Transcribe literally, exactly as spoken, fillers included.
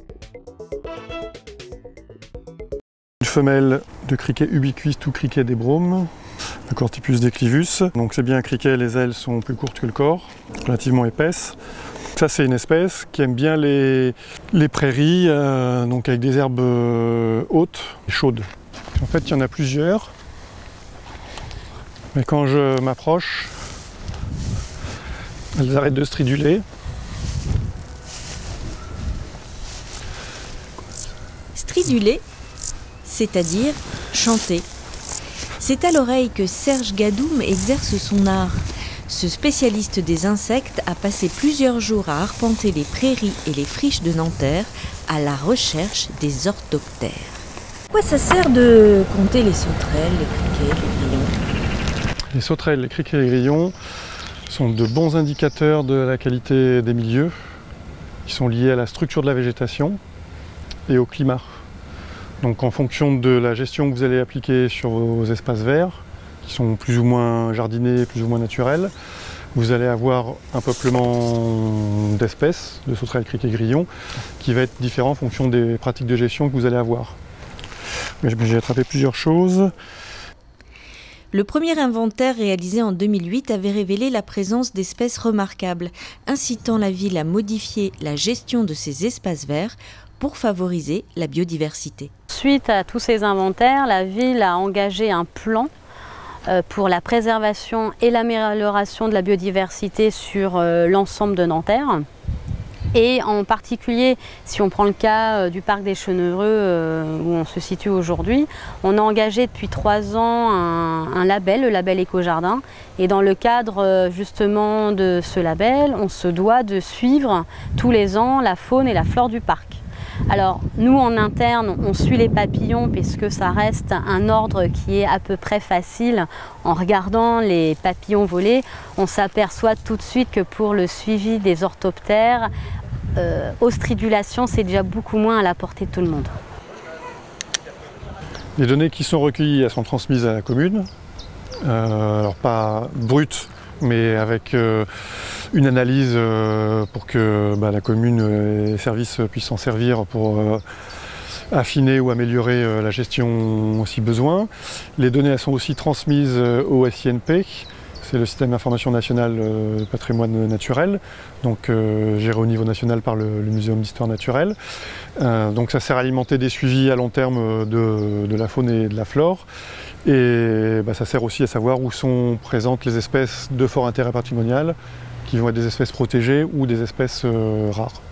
Une femelle de criquet ubiquiste ou criquet des Bromes, le Cortypus declivus. Donc c'est bien un criquet, les ailes sont plus courtes que le corps, relativement épaisses. Ça c'est une espèce qui aime bien les, les prairies, euh, donc avec des herbes euh, hautes et chaudes. En fait il y en a plusieurs, mais quand je m'approche, elles arrêtent de striduler. Striduler, c'est-à-dire chanter. C'est à l'oreille que Serge Gadoum exerce son art. Ce spécialiste des insectes a passé plusieurs jours à arpenter les prairies et les friches de Nanterre à la recherche des orthoptères. Pourquoi ça sert de compter les sauterelles, les criquets, les grillons? Les sauterelles, les criquets et les grillons sont de bons indicateurs de la qualité des milieux, qui sont liés à la structure de la végétation et au climat. Donc en fonction de la gestion que vous allez appliquer sur vos espaces verts, qui sont plus ou moins jardinés, plus ou moins naturels, vous allez avoir un peuplement d'espèces, de sauterelles, criquets, grillons, qui va être différent en fonction des pratiques de gestion que vous allez avoir. J'ai attrapé plusieurs choses. Le premier inventaire réalisé en deux mille huit avait révélé la présence d'espèces remarquables, incitant la ville à modifier la gestion de ces espaces verts pour favoriser la biodiversité. Suite à tous ces inventaires, la ville a engagé un plan pour la préservation et l'amélioration de la biodiversité sur l'ensemble de Nanterre. Et en particulier, si on prend le cas du parc des Chenevreux où on se situe aujourd'hui, on a engagé depuis trois ans un, un label, le label Éco-Jardin. Et dans le cadre justement de ce label, on se doit de suivre tous les ans la faune et la flore du parc. Alors nous en interne, on suit les papillons puisque ça reste un ordre qui est à peu près facile. En regardant les papillons voler, on s'aperçoit tout de suite que pour le suivi des orthoptères, euh, ostridulation c'est déjà beaucoup moins à la portée de tout le monde. Les données qui sont recueillies, elles sont transmises à la commune, euh, alors pas brutes, mais avec euh, une analyse euh, pour que bah, la commune et les services puissent s'en servir pour euh, affiner ou améliorer euh, la gestion si besoin. Les données elles sont aussi transmises euh, au S I N P, c'est le système d'information national euh, patrimoine naturel, donc euh, géré au niveau national par le, le Muséum d'histoire naturelle. Euh, donc ça sert à alimenter des suivis à long terme de, de la faune et de la flore. Et bah, ça sert aussi à savoir où sont présentes les espèces de fort intérêt patrimonial, qui vont être des espèces protégées ou des espèces euh, rares.